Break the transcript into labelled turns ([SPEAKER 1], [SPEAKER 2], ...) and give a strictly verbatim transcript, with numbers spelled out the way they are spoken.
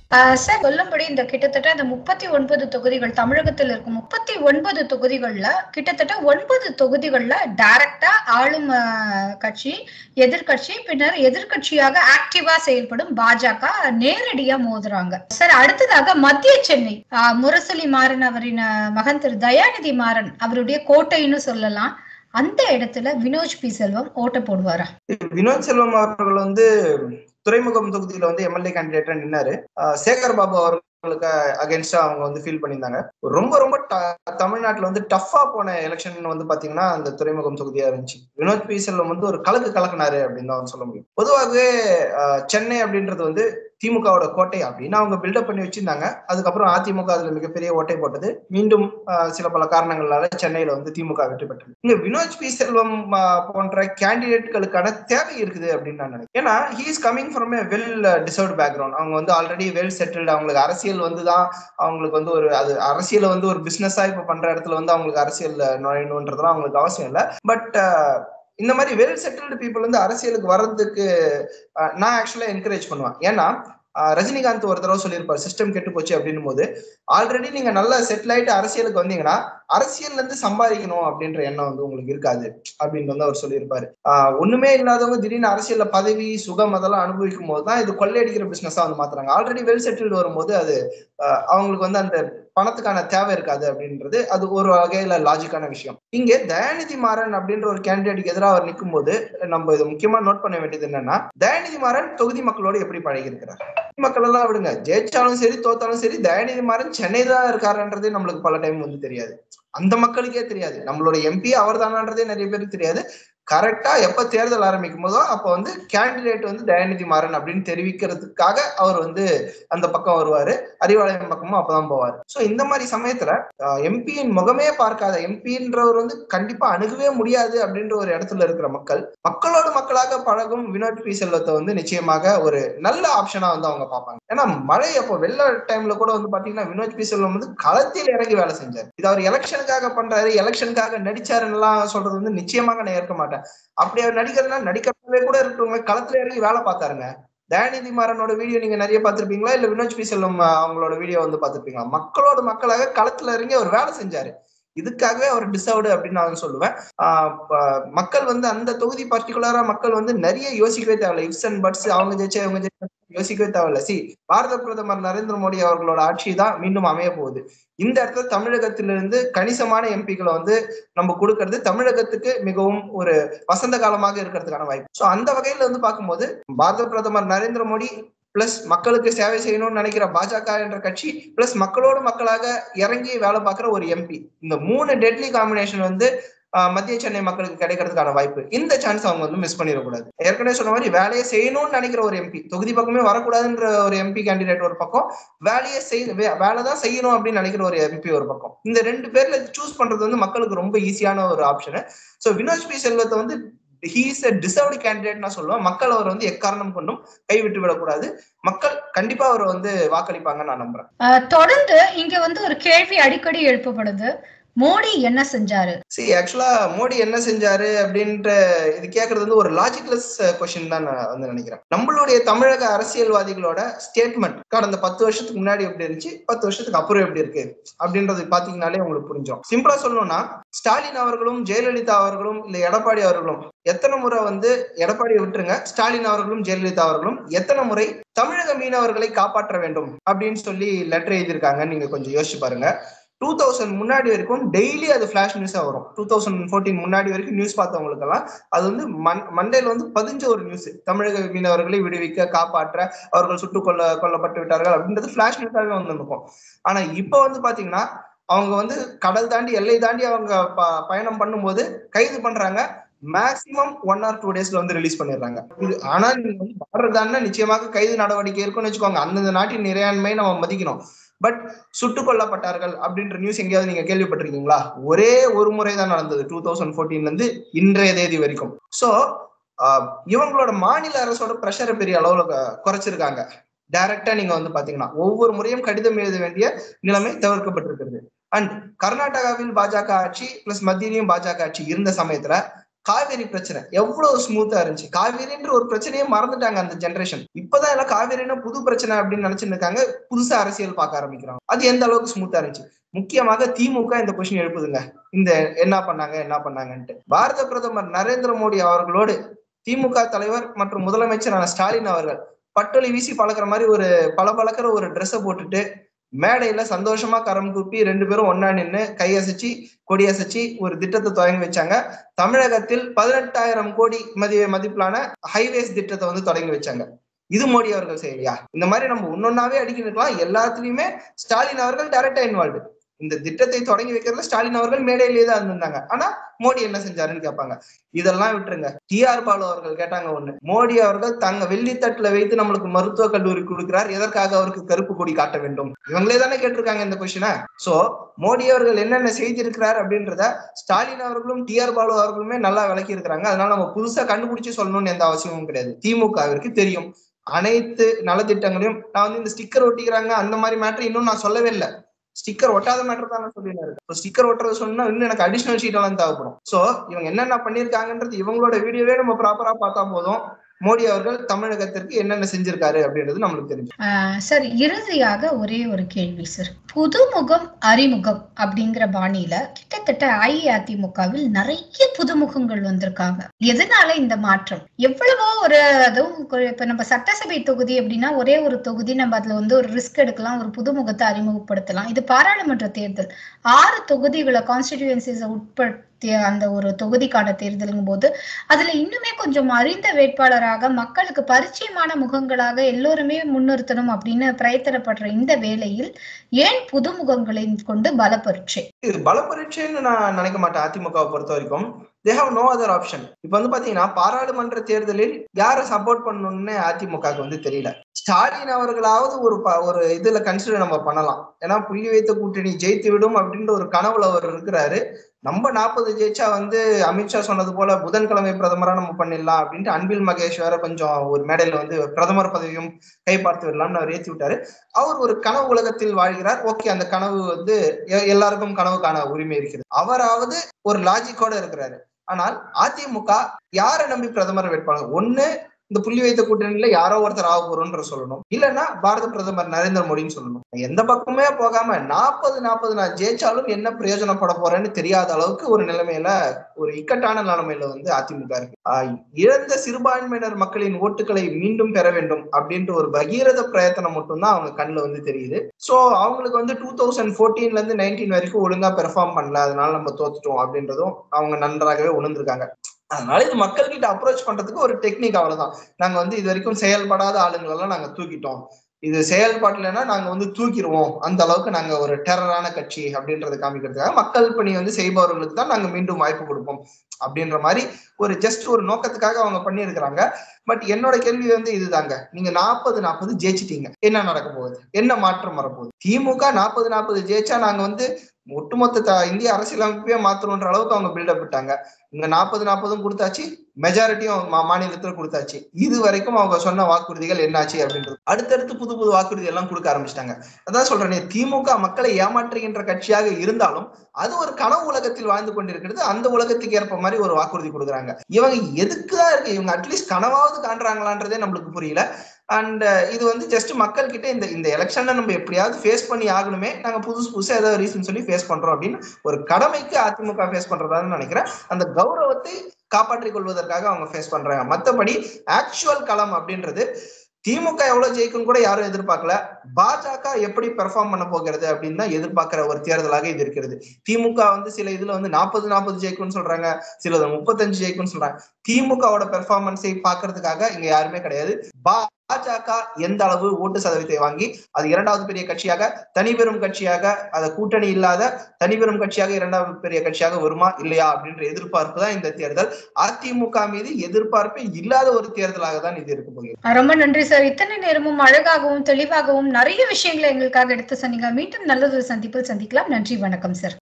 [SPEAKER 1] Sir சொல்லும்படி இந்த கிட்டத்தட்ட இந்த முப்பத்தி ஒன்பது தொகுதிகள் தமிழகத்தில் இருக்கும் முப்பத்தி ஒன்பது தொகுதிகள்ல கிட்டத்தட்ட ஒன்பது தொகுதிகள்ல டைரக்டா ஆளும் கட்சி எதிர்கட்சி பின்னர் எதிர்கட்சியாக ஆக்டிவா செயல்படும் பாஜக நேரடியா மோதுறாங்க. சார் அடுத்ததாக மத்திய சென்னை முரசொலி மாறன் அவரின் மகன் திரு தயாநிதி மாறன் அவருடைய கோட்டைன்னு சொல்லலாம். அந்த இடத்துல வினோஜ் பி செல்வம் ஓட்ட போடுவாரா?
[SPEAKER 2] வினோத் செல்வம் அவர்கள் வந்து துறைமுகம் தொகுதியில வந்து எம்எல்ஏ கேண்டிடேட்டா நின்னாரு. சேகர் பாபு அவர்களுக்கு அகேன்ஸ்டா அவங்க வந்து ஃபீல் பண்ணியிருந்தாங்க. ரொம்ப ரொம்ப தமிழ்நாட்டுல வந்து டஃபா போன எலெக்ஷன் வந்து பாத்தீங்கன்னா அந்த துறைமுகம் தொகுதியா இருந்துச்சு. வினோத் பி செல்வம் வந்து ஒரு கலக்கு கலக்குனாரு அப்படின்னு தான் சொல்ல முடியும். பொதுவாகவே சென்னை அப்படின்றது வந்து திமுகவோட கோட்டை அப்படின்னு அவங்க பில்டப் பண்ணி வச்சிருந்தாங்க. அதுக்கப்புறம் அதிமுக அதுல மிகப்பெரிய ஓட்டை போட்டது. மீண்டும் சில பல காரணங்களால சென்னையில வந்து திமுக வெற்றி பெற்றது. இங்க வினோத் பி செல்வம் போன்ற கேண்டிடேட்களுக்கான தேவை இருக்குது அப்படின்னு நான் நினைக்கிறேன். ஏன்னா he is coming from a well deserved background. அவங்க வந்து ஆல்ரெடி வெல் செட்டில்டு. அவங்களுக்கு அரசியல் வந்துதான் அவங்களுக்கு வந்து ஒரு அது அரசியல வந்து ஒரு பிசினஸா இப்ப பண்ற இடத்துல வந்து அவங்களுக்கு அரசியல் நுழையணுன்றதுலாம் அவங்களுக்கு அவசியம் இல்லை. பட் இந்த மாதிரி வெல் செட்டில்டு பீப்புள் வந்து அரசியலுக்கு வர்றதுக்கு நான் ஆக்சுவலா என்கரேஜ் பண்ணுவேன். ஏன்னா ரஜினிகாந்த் ஒரு தடவை சொல்லியிருப்பாரு, சிஸ்டம் கெட்டு போச்சு அப்படின்னும் போது ஆல்ரெடி நீங்க நல்லா செட்டில் ஆயிட்டு அரசியலுக்கு வந்தீங்கன்னா அரசியல்ல இருந்து சம்பாதிக்கணும் அப்படின்ற எண்ணம் வந்து உங்களுக்கு இருக்காது அப்படின்னு வந்து அவர் சொல்லியிருப்பாரு. ஆஹ் ஒண்ணுமே இல்லாதவங்க திடீர்னு அரசியல்ல பதவி சுகம் அதெல்லாம் அனுபவிக்கும் போது தான் இது கொள்ளையடிக்கிற பிசினஸா வந்து மாத்துறாங்க. ஆல்ரெடி வெல் செட்டில்டு வரும்போது அது அவங்களுக்கு வந்து அந்த பணத்துக்கான தேவை இருக்காது அப்படின்றது அது ஒரு வகையில லாஜிக்கான விஷயம். இங்கே தயாநிதி மாறன் அப்படின்ற ஒரு கேண்டிடேட்டுக்கு எதிராக அவர் நிற்கும் போது நம்ம இதை முக்கியமா நோட் பண்ண வேண்டியது என்னன்னா, தயாநிதி மாறன் தொகுதி மக்களோடு எப்படி பழகி இருக்கிறார். மக்கள் எல்லாம் விடுங்க, ஜெயிச்சாலும் சரி தோத்தாலும் சரி தயாநிதி மாறன் சென்னை தான் இருக்காருன்றதே நம்மளுக்கு பல டைம் வந்து தெரியாது. அந்த மக்களுக்கே தெரியாது. நம்மளோட எம்பி அவர் தானான்றதே நிறைய பேருக்கு தெரியாது. கரெக்டா எப்ப தேர்தல் ஆரம்பிக்கும் போதோ அப்ப வந்து கேண்டிடேட் வந்து தயாநிதி மாறன் அப்படின்னு தெரிவிக்கிறதுக்காக அவர் வந்து அந்த பக்கம் வருவாரு. அறிவாலயம் பக்கமும் அப்பதான் போவாரு. சோ இந்த மாதிரி சமயத்துல எம்பியின் முகமே பார்க்காத எம்பின்றவர் வந்து கண்டிப்பா அணுகவே முடியாது அப்படின்ற ஒரு இடத்துல இருக்கிற மக்கள் மக்களோடு மக்களாக பழகும் வினோத் பி செல்வத்தை வந்து நிச்சயமாக ஒரு நல்ல ஆப்ஷனா வந்து அவங்க பார்ப்பாங்க. ஏன்னா மழை அப்போ வெள்ள டைம்ல கூட வந்து பாத்தீங்கன்னா வினோத் பி செல்வம் வந்து களத்தில் இறங்கி வேலை செஞ்சார். இது அவர் எலெக்ஷனுக்காக பண்றாரு, எலெக்ஷனுக்காக நடிச்சாருன்னு எல்லாம் சொல்றது வந்து நிச்சயமாக நான் ஏற்க மாட்டேன். அப்படி அவர் நடிக்கிறதுனா நடிக்கிறதுலே கூட இருக்கிறவங்க களத்துல இறங்கி வேலை பார்த்தாருங்க. தயாநிதி மாறனோட வீடியோ நீங்க நிறைய பார்த்திருப்பீங்களா, இல்ல வினோத் பி செல்வம் அவங்களோட வீடியோ வந்து பார்த்திருப்பீங்களா? மக்களோட மக்களாக களத்துல இறங்கி அவர் வேலை செஞ்சாரு. இதுக்காகவே அவர் டிசர்வ்டு அப்படின்னு நான் சொல்லுவேன். ஆஹ் மக்கள் வந்து அந்த தொகுதி பர்டிகுலரா மக்கள் வந்து நிறைய யோசிக்கவே தேவையில்லை. இப்ஸ் அண்ட் பட்ஸ் அவங்க ஜெயிச்சா இவங்க ஜெயிச்சா யோசிக்கவே தேவையில்லை. சி பாரத பிரதமர் நரேந்திர மோடி அவர்களோட ஆட்சி தான் மீண்டும் அமைய போகுது. இந்த இடத்துல தமிழகத்திலிருந்து கணிசமான எம்பிக்களை வந்து நம்ம கொடுக்கறது தமிழகத்துக்கு மிகவும் ஒரு வசந்த காலமாக இருக்கிறதுக்கான வாய்ப்பு. சோ அந்த வகையில வந்து பார்க்கும்போது பாரத பிரதமர் நரேந்திர மோடி பிளஸ் மக்களுக்கு சேவை செய்யணும்னு நினைக்கிற பாஜக என்ற கட்சி பிளஸ் மக்களோடு மக்களாக இறங்கி வேலை பார்க்கிற ஒரு எம்பி, இந்த மூணு டெட்லி காம்பினேஷன் வந்து மத்திய சென்னை மக்களுக்கு கிடைக்கிறதுக்கான வாய்ப்பு. இந்த சான்ஸ் அவங்க வந்து மிஸ் பண்ணிடக்கூடாது. ஏற்கனவே சொன்ன மாதிரி வேலையை செய்யணும்னு நினைக்கிற ஒரு எம்பி, தொகுதி பக்கமே வரக்கூடாதுன்ற ஒரு எம்பி கேண்டிடேட் ஒரு பக்கம், வேலையை செய் வேலைதான் செய்யணும் அப்படின்னு நினைக்கிற ஒரு எம்பி ஒரு பக்கம். இந்த ரெண்டு பேர்ல சூஸ் பண்றது வந்து மக்களுக்கு ரொம்ப ஈஸியான ஒரு ஆப்ஷன். சோ வினோத் பி செல்வத்தை வந்து he is a deserved candidate நான் சொல்லுவேன். மக்கள் அவர் வந்து எக்காரணம் கொண்டும் கைவிட்டு விடக்கூடாது. மக்கள் கண்டிப்பா அவர் வந்து வாக்களிப்பாங்க நான் நம்புறேன்.
[SPEAKER 1] தொடர்ந்து இங்க வந்து ஒரு கேள்வி அடிக்கடி எழுப்பப்படுது, மோடி என்ன செஞ்சாரு?
[SPEAKER 2] சி ஆக்சுவலா மோடி என்ன செஞ்சாரு அப்படின்ற இது கேட்கறது வந்து ஒரு லாஜிக்லெஸ் கொஸ்டின் தான் நான் வந்து நினைக்கிறேன். நம்மளுடைய தமிழக அரசியல்வாதிகளோட ஸ்டேட்மெண்ட் கடந்த பத்து வருஷத்துக்கு முன்னாடி எப்படி இருந்துச்சு, பத்து வருஷத்துக்கு அப்புறம் எப்படி இருக்கு அப்படின்றது பாத்தீங்கன்னாலே உங்களுக்கு புரிஞ்சோம். சிம்பிளா சொல்லணும்னா ஸ்டாலின் அவர்களும் ஜெயலலிதா அவர்களும் இல்ல எடப்பாடி அவர்களும் எத்தனை முறை வந்து எடப்பாடியை விட்டுருங்க, ஸ்டாலின் அவர்களும் ஜெயலலிதா அவர்களும் எத்தனை முறை தமிழக மீனவர்களை காப்பாற்ற வேண்டும் அப்படின்னு சொல்லி லெட்டர் எழுதியிருக்காங்க நீங்க கொஞ்சம் யோசிச்சு பாருங்க. டூ தௌசண்ட் முன்னாடி வரைக்கும் டெய்லி அது பிளாஷ் நியூஸா வரும். டூ தௌசண்ட் ஃபோர்டீன் முன்னாடி வரைக்கும் நியூஸ் பார்த்தவங்களுக்கு எல்லாம் அது வந்து மண் மண்டையில வந்து பதிஞ்ச ஒரு நியூஸ். தமிழக மீனவர்களை விடுவிக்க காப்பாற்ற அவர்கள் சுட்டுக் கொல்ல கொல்லப்பட்டு விட்டார்கள் அப்படின்றது பிளாஷ் நியூஸாவே வந்திருக்கும். ஆனா இப்ப வந்து பாத்தீங்கன்னா அவங்க வந்து கடல் தாண்டி எல்லை தாண்டி அவங்க பயணம் பண்ணும்போது கைது பண்றாங்க. மேக்சிமம் ஒன் ஆர் டூ டேஸ்ல வந்து ரிலீஸ் பண்ணிடுறாங்க. இது ஆனா நீங்க வந்து பாடுறதான்னா நிச்சயமாக கைது நடவடிக்கை இருக்குன்னு வச்சுக்கோங்க. அந்தந்த நாட்டின் இறையாண்மை நம்ம மதிக்கணும். பட் சுட்டுக் கொல்லப்பட்டார்கள் அப்படின்ற நியூஸ் எங்கேயாவது நீங்க கேள்விப்பட்டிருக்கீங்களா? ஒரே ஒரு முறை தான் நடந்தது டூ தௌசண்ட் ஃபோர்டீன்ல இருந்து இன்றைய தேதி வரைக்கும். சோ இவங்களோட மாநில அரசோட பிரஷரை பெரிய அளவுல குறைச்சிருக்காங்க. டைரக்டா நீங்க வந்து பாத்தீங்கன்னா ஒவ்வொரு முறையும் கடிதம் எழுத வேண்டிய நிலைமை தவிர்க்கப்பட்டிருக்கிறது. அண்ட் கர்நாடகாவில் பாஜக ஆட்சி பிளஸ் மத்தியிலையும் பாஜக ஆட்சி இருந்த சமயத்துல காவேரி பிரச்சனை எவ்வளவு ஸ்மூத்தா இருந்துச்சு. காவேரின்ற ஒரு பிரச்சனையே மறந்துட்டாங்க அந்த ஜெனரேஷன். இப்பதான் எல்லாம் காவேரினா புது பிரச்சனை அப்படின்னு நினைச்சுட்டு இருக்காங்க. புதுசா அரசியல் பார்க்க ஆரம்பிக்கிறாங்க. அது எந்த அளவுக்கு ஸ்மூத்தா இருந்துச்சு. முக்கியமாக திமுக இந்த கொஸ்டின் எழுப்புதுங்க, இந்த என்ன பண்ணாங்க என்ன பண்ணாங்கன்ட்டு. பாரத பிரதமர் நரேந்திர மோடி அவர்களோடு திமுக தலைவர் மற்றும் முதலமைச்சரான ஸ்டாலின் அவர்கள் பட்டொலி வீசி பழக்கிற மாதிரி ஒரு பல பழக்கிற ஒரு ட்ரெஸ்ஸை போட்டுட்டு மேடையில சந்தோஷமா கரம் கூப்பி ரெண்டு பேரும் ஒன்னா நின்று கையசைச்சு கொடியசைச்சு ஒரு திட்டத்தை தொடங்கி வச்சாங்க. தமிழகத்தில் பதினெட்டாயிரம் கோடி மதி மதிப்பிலான ஹைவேஸ் திட்டத்தை வந்து தொடங்கி வச்சாங்க. இது மோடி அவர்கள் செய்யலையா? இந்த மாதிரி நம்ம ஒன்னொன்னாவே அடிக்க நிற்கலாம். எல்லாத்துலயுமே ஸ்டாலின் அவர்கள் டைரக்டா இன்வால்வ்டு. இந்த திட்டத்தை தொடங்கி வைக்கிறதுல ஸ்டாலின் அவர்கள் மேடையிலேயே தான் இருந்திருந்தாங்க. ஆனா மோடி என்ன செஞ்சாருன்னு கேட்பாங்க. இதெல்லாம் விட்டுருங்க. டி ஆர் பாலு அவர்கள் கேட்டாங்க ஒண்ணு, மோடி அவர்கள் தங்க வெள்ளித்தட்டுல வைத்து நம்மளுக்கு மருத்துவ கல்லூரி கொடுக்கிறார், எதற்காக அவருக்கு கருப்பு கொடி காட்ட வேண்டும்? இவங்களே தானே கேட்டிருக்காங்க இந்த கொஸ்டினை. சோ மோடி அவர்கள் என்னென்ன செய்திருக்கிறார் அப்படின்றத ஸ்டாலின் அவர்களும் டி ஆர் பாலு அவர்களுமே நல்லா விளக்கி இருக்கிறாங்க. அதனால நம்ம புதுசா கண்டுபிடிச்சு சொல்லணும்னு எந்த அவசியமும் கிடையாது. திமுகவிற்கு தெரியும் அனைத்து நலத்திட்டங்களையும். நான் வந்து இந்த ஸ்டிக்கர் ஒட்டிக்கிறாங்க அந்த மாதிரி மேட்டர் இன்னும் நான் சொல்லவே இல்லை. ஸ்டிக்கர் ஒட்டாத மேட்டர் தான் நான் சொல்லியிருந்தேன். ஸ்டிக்கர் ஒட்டுறது சொன்னா இன்னும் எனக்கு அடிஷனல் ஷீட் எல்லாம் தேவைப்படும். சோ இவங்க என்னென்ன பண்ணிருக்காங்கன்றது இவங்களோட வீடியோவே நம்ம ப்ராப்பரா பார்த்தா போதும் மோடி அவர்கள் தமிழகத்திற்கு என்னென்ன செஞ்சிருக்காரு அப்படின்றது நம்மளுக்கு தெரிஞ்சு.
[SPEAKER 1] சார் இறுதியாக ஒரே ஒரு கேள்வி சார். புதுமுகம் அறிமுகம் அப்படிங்கிற பாணியில கிட்டத்தட்ட அஇஅதிமுகவில் நிறைய புதுமுகங்கள் வந்திருக்காங்க. எதனால இந்த மாற்றம்? எவ்வளவோ ஒரு அதுவும் இப்ப நம்ம சட்டசபை தொகுதி அப்படின்னா ஒரே ஒரு தொகுதி நம்ம அதுல வந்து ஒரு ரிஸ்க் எடுக்கலாம், ஒரு புதுமுகத்தை அறிமுகப்படுத்தலாம். இது பாராளுமன்ற தேர்தல், ஆறு தொகுதிகளை கான்ஸ்டிடியூன்சிஸை உட்படுத்திய அந்த ஒரு தொகுதிக்கான தேர்தலுங்கும் போது அதுல இன்னுமே கொஞ்சம் அறிந்த வேட்பாளராக மக்களுக்கு பரிச்சயமான முகங்களாக எல்லோருமே முன்னிறுத்தணும் அப்படின்னு பிரயத்தனப்படுற இந்த வேளையில் ஏன் புதுமுகங்களை கொண்டு பலப்பரீட்சை?
[SPEAKER 2] இது பலப்பரீட்சைன்னு நான் நினைக்க மாட்டேன். அதிமுகவை பொறுத்த வரைக்கும் they have no other option. இப்ப வந்து பாத்தீங்கன்னா பாராளுமன்ற தேர்தலில் யாரை சப்போர்ட் பண்ணணும்னு அதிமுகவுக்கு வந்து தெரியல. ஸ்டாலின் அவர்களாவது ஒரு ஒரு இதுல கன்சிடர் நம்ம பண்ணலாம். ஏன்னா புள்ளி வைத்த கூட்டணி ஜெயித்து விடும் அப்படின்ற ஒரு கனவுல அவர் இருக்கிறாரு. நம்ம நாற்பது ஜெயிச்சா வந்து அமித்ஷா சொன்னது போல புதன்கிழமை பிரதமரா நம்ம பண்ணிடலாம் அப்படின்ட்டு அன்பில் மகேஷ் வேற கொஞ்சம் ஒரு மேடையில வந்து பிரதமர் பதவியும் கைப்பார்த்து விடலாம்னு அவர் ஏற்றி விட்டாரு. அவர் ஒரு கனவு உலகத்தில் வாழ்கிறார். ஓகே, அந்த கனவு வந்து எல்லாருக்கும் கனவு காண உரிமை இருக்கிறது. அவராவது ஒரு லாஜிக்கோட இருக்கிறாரு. ஆனால் அதிமுக யாரை நம்பி பிரதமர் வேட்பாளர்? ஒண்ணு இந்த புள்ளி வைத்த கூட்டணியில யாரோ ஒருத்தர் ஆக போறோம்ன்ற சொல்லணும், இல்லைன்னா பாரத பிரதமர் நரேந்திர மோடின்னு சொல்லணும். எந்த பக்கமே போகாம நாற்பது நாற்பது நான் ஜெயிச்சாலும் என்ன பிரயோஜனப்பட போறேன்னு தெரியாத அளவுக்கு ஒரு நிலைமையில, ஒரு இக்கட்டான நிலைமையில வந்து அதிமுக இருக்கு. ஆஹ் இழந்த சிறுபான்மையினர் மக்களின் ஓட்டுகளை மீண்டும் பெற வேண்டும் அப்படின்ற ஒரு பகீரத பிரயத்தனம் மட்டும்தான் அவங்க கண்ணுல வந்து தெரியுது. சோ அவங்களுக்கு வந்து டூ தௌசண்ட் போர்டீன்ல இருந்து நைன்டீன் வரைக்கும் ஒழுங்கா பெர்ஃபார்ம் பண்ணல, அதனால நம்ம தோத்துட்டோம் அப்படின்றதும் அவங்க நன்றாகவே உணர்ந்திருக்காங்க. அதனால இது மக்கள் கிட்ட அப்ரோச் பண்றதுக்கு ஒரு டெக்னிக், அவ்வளவுதான். நாங்க வந்து இது வரைக்கும் செயல்படாத ஆளுங்களெல்லாம் நாங்க தூக்கிட்டோம், இது செயல்பாட்டுலன்னா நாங்க வந்து தூக்கிடுவோம், அந்த அளவுக்கு நாங்க ஒரு டெரரான கட்சி அப்படின்றத காமிக்கிறதுக்காக மக்கள் பணி வந்து செய்பவர்களுக்கு தான் நாங்க மீண்டும் வாய்ப்பு கொடுப்போம் அப்படின்ற மாதிரி ஒரு ஜஸ்ட் ஒரு நோக்கத்துக்காக அவங்க பண்ணியிருக்கிறாங்க. பட் என்னோட கேள்வி வந்து இதுதாங்க, நீங்க நாற்பது நாற்பது ஜெயிச்சிட்டீங்க, என்ன நடக்க போகுது? என்ன மாற்றம் வரப்போகுது? திமுக நாற்பது நாற்பது ஜெயிச்சா நாங்க வந்து ஒட்டுமொத்த இந்திய அரசியலமைப்பே மாற்றணுன்ற அளவுக்கு அவங்க பில்டப் விட்டாங்க. இங்க நாற்பது நாற்பதும் கொடுத்தாச்சு, மெஜாரிட்டியும் மாநிலத்துல கொடுத்தாச்சு. இது வரைக்கும் அவங்க சொன்ன வாக்குறுதிகள் என்னாச்சு அப்படின்றது அடுத்தடுத்து புது புது வாக்குறுதி எல்லாம் கொடுக்க ஆரம்பிச்சிட்டாங்க. அதான் சொல்றேனே, திமுக மக்களை ஏமாற்றுகின்ற கட்சியாக இருந்தாலும் அது ஒரு கனவு உலகத்தில் வாழ்ந்து கொண்டிருக்கிறது. அந்த உலகத்துக்கு ஏற்ப மாதிரி ஒரு வாக்குறுதி கொடுக்குறாங்க. இவங்க எதுக்குதான் இருக்கு, இவங்க அட்லீஸ்ட் கனவாவது காண்றாங்களான்றதே நம்மளுக்கு புரியல. அண்ட் இது வந்து ஜஸ்ட் மக்கள் கிட்ட இந்த இந்த எலெக்ஷனை நம்ம எப்படியாவது ஃபேஸ் பண்ணி ஆகணுமே, நாங்க புதுசு புதுசா ஏதாவது ரீசன் சொல்லி ஃபேஸ் பண்றோம் அப்படின்னு ஒரு கடமைக்கு அதிமுக ஃபேஸ் பண்றதான்னு நினைக்கிறேன். அந்த கௌரவத்தை காப்பாற்றிக் கொள்வதற்காக அவங்க ஃபேஸ் பண்றாங்க. மற்றபடி ஆக்சுவல் களம் அப்படின்றது திமுக எவ்வளவு ஜெயிக்கும் கூட யாரும் எதிர்பார்க்கல. பாஜக எப்படி பெர்ஃபார்ம் பண்ண போகிறது அப்படின்னு தான் எதிர்பார்க்கிற ஒரு தேர்தலாக இது இருக்கிறது. திமுக வந்து சில இதுல வந்து நாற்பது நாற்பது ஜெயிக்கும்னு சொல்றாங்க, சில முப்பத்தஞ்சு ஜெயிக்கும்னு சொல்றாங்க. திமுகவோட பெர்ஃபார்மன்ஸை பாக்குறதுக்காக இங்க யாருமே கிடையாது. பாஜக எந்த அளவு ஓட்டு சதவீதத்தை வாங்கி அது இரண்டாவது பெரிய கட்சியாக, தனிபெரும் கட்சியாக, அது கூட்டணி இல்லாத தனிபெரும் கட்சியாக இரண்டாவது பெரிய கட்சியாக வருமா இல்லையா அப்படின்ற எதிர்பார்ப்பு தான் இந்த தேர்தல். அதிமுக மீது எதிர்பார்ப்பே இல்லாத ஒரு தேர்தலாக தான் இது இருக்க போகிறது.
[SPEAKER 1] ரொம்ப நன்றி சார். இத்தனை நேரமும் அழகாகவும் தெளிவாகவும் நிறைய விஷயங்களை எங்களுக்காக எடுத்து சொன்னீங்க. மீண்டும் நல்லதொரு சந்திப்பில் சந்திக்கலாம். நன்றி, வணக்கம் சார்.